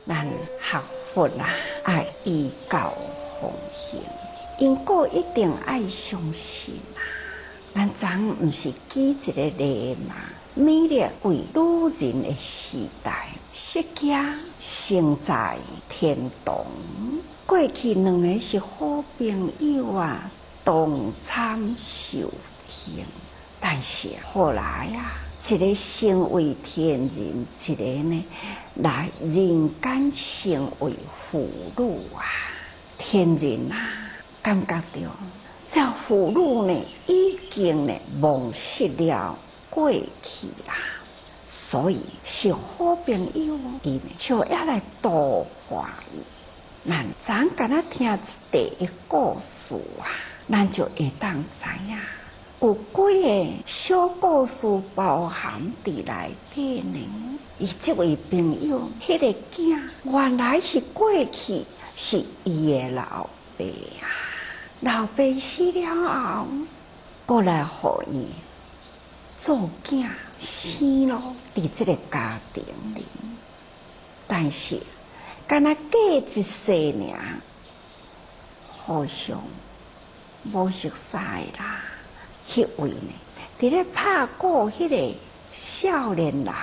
咱学佛啊，爱依教奉行，因果一定爱相信啊。咱昨毋是举一个例嘛？美丽为女人的时代，释迦生在天堂。过去两个是好朋友啊，同参受刑。但是后来啊，一个成为天人，一个呢来人间成为妇女啊。天人啊，感觉到这妇女呢已经呢忘失了过去啦，所以是好朋友，伊呢就要来度化伊。咱敢若听一个故事啊，咱就会当知影。有几个小故事包含伫内底呢？伊这位朋友，迄个囝原来是过去是伊的老爸啊，老爸死了后，过来互伊做囝生咯，伫这个家庭里，但是敢若过一世尔，互相无熟悉啦。迄位呢，伫咧拍鼓迄个少年人，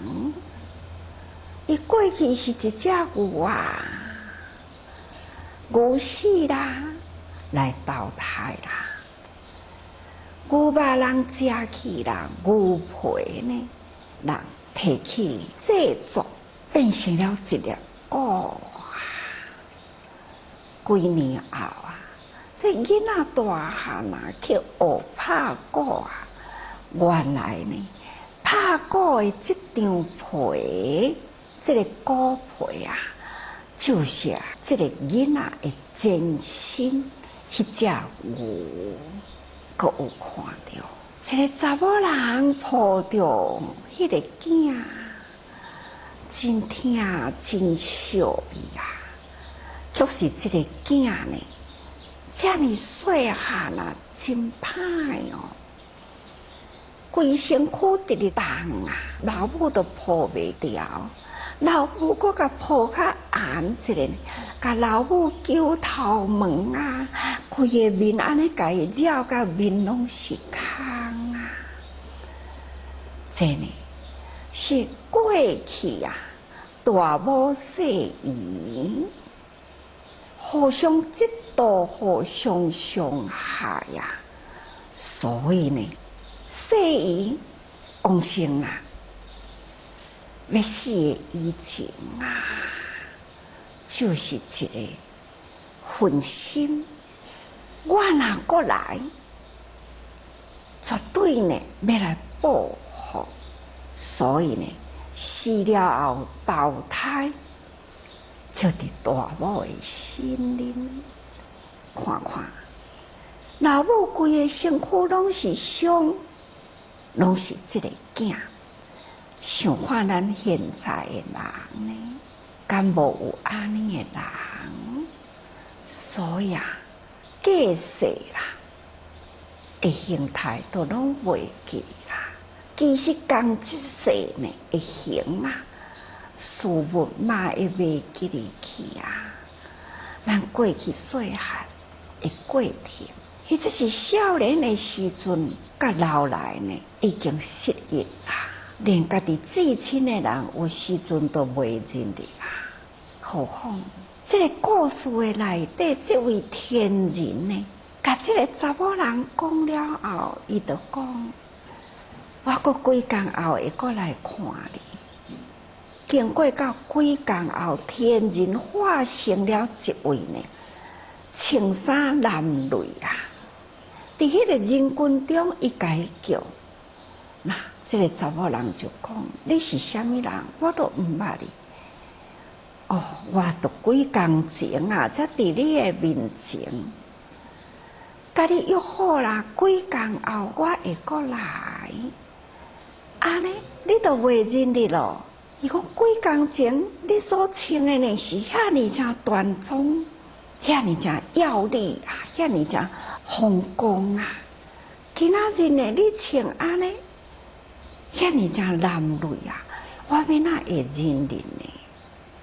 伊过去是一只牛啊，牛死啦，来投胎啦，牛肉人食去啦，牛皮呢，人摕去制作，变成了一粒鼓啊。几年后啊，这囡仔大汉啊，去学拍鼓啊。原来呢，拍鼓的这张皮，这个鼓皮啊，就是啊，这个囡仔的真心，迄只牛，阁有看到，一个查某人抱着迄个囝，真疼真惜伊啊。就是这个囝呢，这么细汉啊，真歹哦，规身躯直直动啊，老母都抱袂掉，老母搁甲抱较严一个，甲老母揪头毛啊，规个面安尼甲伊绕甲面拢是空啊，这呢是过去啊，大母细姨。互相嫉妒，互相伤害呀，所以呢，细姨讲声啊，要死的以前啊，就是一个分心，我若过来，绝对呢要来报复，所以呢，死了后投胎。就伫大母的心灵，看看老母规个身躯拢是伤，拢是这个囝。想看咱现在的人呢，敢无有安尼的人？所以啊，过世啦，的形态都拢袂记啦。其实讲一世呢，会行啊。事物嘛会袂记哩去啊！咱过去细汉的过程，迄只是少年的时阵，甲老来呢已经失忆啦，连家己至亲的人有时阵都袂认得啦。何况这个故事的内底，这位天人呢，甲这个查某人讲了后，伊就讲：我过几工后会过来看你。经过到几工后，天人化成了一位呢，青衫襤褸啊！伫迄个人群中，伊甲伊叫，那这个查某人就讲：你是虾米人？我都毋捌你。哦，我都几工前啊，才伫你的面前，甲你约好啦，几工后我会过来。安尼，你都袂认得咯？伊讲几工前你所穿的呢是遐尼正端庄，遐尼正耀丽啊，遐尼正风光啊。今仔日呢，你穿安尼，遐尼正襤褸啊，我要哪会认得呢？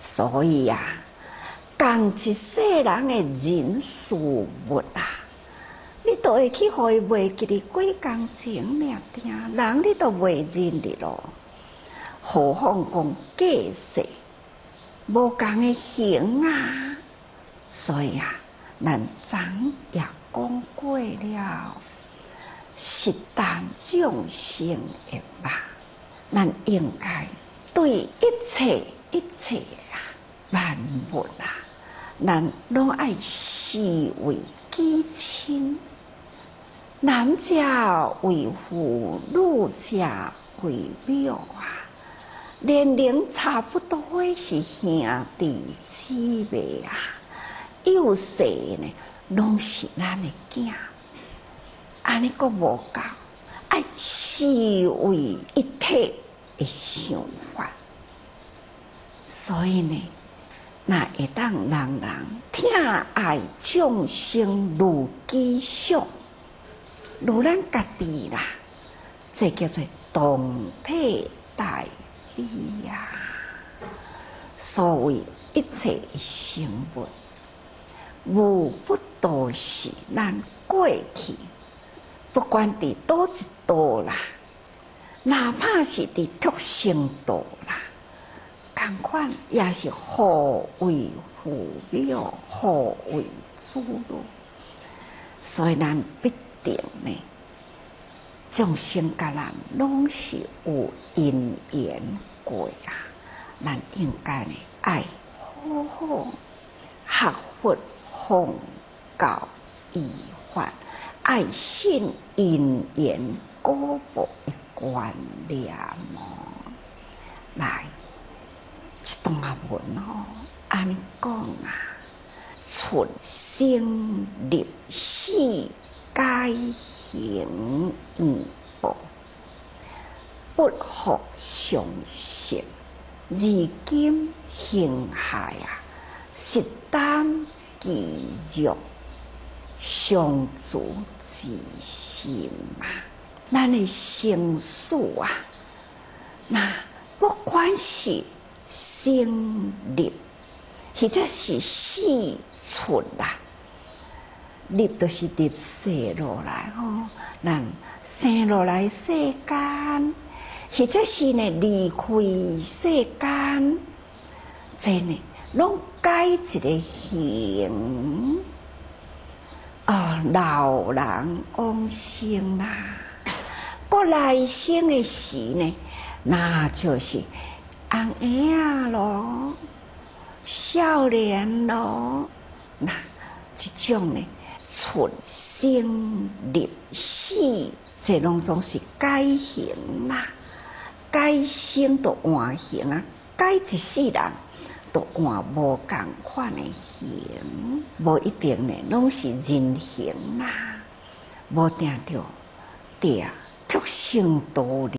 所以啊，共一世人的人事物啊，你都会去互伊袂记哩过工情俩定，人你都袂认得咯。何况讲假世无共的形啊，所以啊，咱昨也讲过了，是但众生的吧，咱应该对一切啊万物啊，咱拢爱视为己亲，男者为父，女者为母啊。年龄差不多的是兄弟姊妹啊，幼细呢，拢是咱的囝。安尼阁无够，爱视为一体的想法。所以呢，那会当人听爱众生如己想，如咱家己啦，这叫做同体大悲呀。所谓一切生物，无不都是咱过去，不管伫倒一道啦，哪怕是伫畜生道啦，同款也是互为父母，互为子女。所以咱必定呢，众生甲咱拢是有因缘过啊，咱应该呢爱好好学佛奉教依法，爱信因缘果报的观念哦。来，这段文安尼讲啊，存生立死皆行义报，不复相识。如今形骸啊，实担其辱，相助之心啊。咱的生死啊，那不管是生立，或者是死存啦，立就是立生落来吼，咱生落来世间。或者是呢离开世间，这呢拢改一个形，老人往生啦，过来生的时呢，那就是红婴仔咯，少年咯，那这种呢，存生立死，这拢总是改形啦。改生都换形啊，改一世人都换无共款的形，无一定呢，拢是人形啦，无定着对啊，畜生道理。